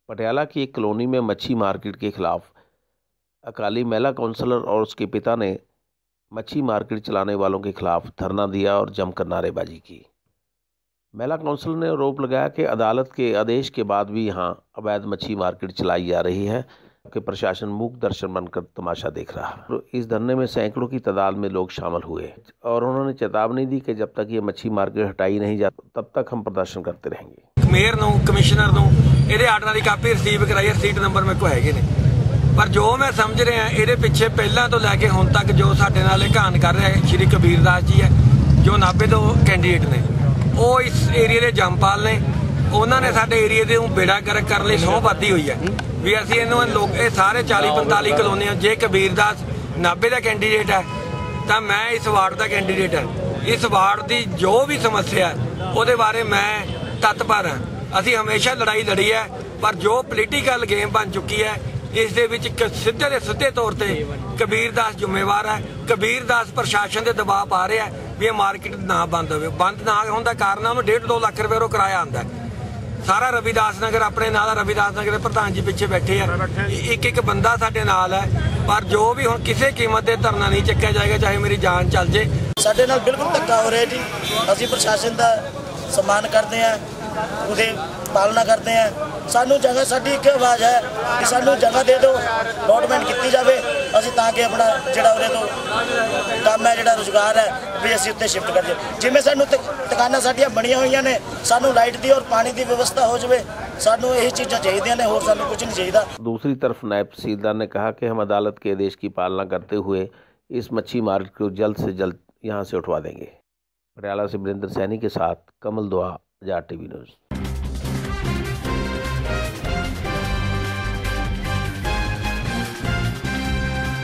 पटियाला की एक कॉलोनी में मच्छी मार्केट के खिलाफ अकाली महिला काउंसलर और उसके पिता ने मच्छी मार्केट चलाने वालों के खिलाफ धरना दिया और जमकर नारेबाजी की। महिला काउंसलर ने आरोप लगाया कि अदालत के आदेश के बाद भी यहां अवैध मच्छी मार्केट चलाई जा रही है कि प्रशासन मूक दर्शन बनकर तमाशा देख रहा है। इस धरने में सैकड़ों की तादाद में लोग शामिल हुए और उन्होंने चेतावनी दी कि जब तक ये मच्छी मार्केट हटाई नहीं जाती तब तक हम प्रदर्शन करते रहेंगे। मेयर नूं कमिश्नर नूं ਇਹਦੇ ਆਰਡਰਾਂ ਦੀ ਕਾਪੀ ਰਿਸੀਵ ਕਰਾਈ, ਰਸੀਟ ਨੰਬਰ ਮੇਰੇ ਕੋਲ ਹੈਗੇ ਨੇ, ਪਰ ਜੋ ਮੈਂ ਸਮਝ ਰਿਹਾ ਇਹਦੇ ਪਿੱਛੇ ਪਹਿਲਾਂ ਤੋਂ ਲੈ ਕੇ ਹੁਣ ਤੱਕ ਜੋ ਸਾਡੇ ਨਾਲ ਇਹ ਕਹਾਣੀ ਕਰ ਰਿਹਾ ਸ਼੍ਰੀ ਕਬੀਰ ਦਾਸ ਜੀ ਹੈ, ਜੋ ਨਾਭੇ ਤੋਂ ਕੈਂਡੀਡੇਟ ਨੇ, ਉਹ ਇਸ ਏਰੀਏ ਦੇ ਜੰਮਪਾਲ ਨੇ। ਉਹਨਾਂ ਨੇ ਸਾਡੇ ਏਰੀਏ ਦੇ ਨੂੰ ਬੇੜਾ ਗਰਕ ਕਰਨ ਲਈ ਸਹੁੰ ਪਾਤੀ ਹੋਈ ਹੈ ਵੀ ਅਸੀਂ ਇਹਨੂੰ ਲੋਕ ਇਹ ਸਾਰੇ 40-45 ਕਲੋਨੀਆਂ, ਜੇ ਕਬੀਰ ਦਾਸ ਨਾਭੇ ਦਾ ਕੈਂਡੀਡੇਟ ਹੈ ਤਾਂ ਮੈਂ ਇਸ ਵਾਰਡ ਦਾ ਕੈਂਡੀਡੇਟ ਹਾਂ। ਇਸ ਵਾਰਡ ਦੀ ਜੋ ਵੀ ਸਮੱਸਿਆ ਉਹਦੇ ਬਾਰੇ ਮੈਂ ਤਤਪਰ ਹਾਂ। ਅਸੀਂ ਹਮੇਸ਼ਾ ਲੜਾਈ ਲੜੀ ਹੈ, ਪਰ ਜੋ ਪੋਲੀਟੀਕਲ ਗੇਮ ਬਣ ਚੁੱਕੀ ਹੈ ਇਸ ਦੇ ਵਿੱਚ ਸਿੱਧੇ ਦੇ ਸਿੱਧੇ ਤੌਰ ਤੇ ਕਬੀਰ ਦਾਸ ਜ਼ਿੰਮੇਵਾਰ ਹੈ। ਕਬੀਰ ਦਾਸ ਪ੍ਰਸ਼ਾਸਨ ਦੇ ਦਬਾਅ ਪਾ ਰਿਹਾ ਵੀ ਇਹ ਮਾਰਕੀਟ ਨਾ ਬੰਦ ਹੋਵੇ। ਬੰਦ ਨਾ ਹੋਣ ਦਾ ਕਾਰਨ ਉਹਨੂੰ 1.5-2 ਲੱਖ ਰੁਪਏ ਉਹ ਕਿਰਾਇਆ ਆਉਂਦਾ। ਸਾਰਾ ਰਵਿਦਾਸ ਨਗਰ ਆਪਣੇ ਨਾਲ, ਰਵਿਦਾਸ ਨਗਰ ਦੇ ਪ੍ਰਧਾਨ ਜੀ ਪਿੱਛੇ ਬੈਠੇ ਆ, ਇੱਕ ਬੰਦਾ ਸਾਡੇ ਨਾਲ ਹੈ, ਪਰ ਜੋ ਵੀ ਹੁਣ ਕਿਸੇ ਕੀਮਤ ਤੇ ਧਰਨਾ ਨਹੀਂ ਚੱਕਿਆ ਜਾਏਗਾ, ਚਾਹੇ ਮੇਰੀ ਜਾਨ ਚੱਲ ਜੇ। ਸਾਡੇ ਨਾਲ ਬਿਲਕੁਲ ਧੱਕਾ ਹੋ ਰਿਹਾ ਜੀ। ਅਸੀਂ ਪ੍ਰਸ਼ਾਸਨ ਦਾ सम्मान करते हैं, ਉਹਦੇ पालना करते हैं। सानू जगह साडी एक आवाज़ है कि सानू जगह दे दो, अलॉटमेंट की जाए, असीं तां कि अपना जिहड़ा उहदे तो काम है, जिहड़ा रोजगार है भी असीं उत्ते शिफ्ट कर जाए। जिवें सानू दुकानां साडीआं बणीआं होईआं ने, सानू लाइट दी और पानी की व्यवस्था हो जाए, सानू यही चीज़ां चाहिए ने, होर सानू कुछ नहीं चाहिए। दूसरी तरफ नायब तहसीलदार ने कहा कि हम अदालत के आदेश की पालना करते हुए इस मच्छी मार्केट को जल्द से जल्द यहाँ से उठवा देंगे। पटियाला से वरिंदर सैनी के साथ कमल दुआ, आज़ाद टीवी न्यूज़।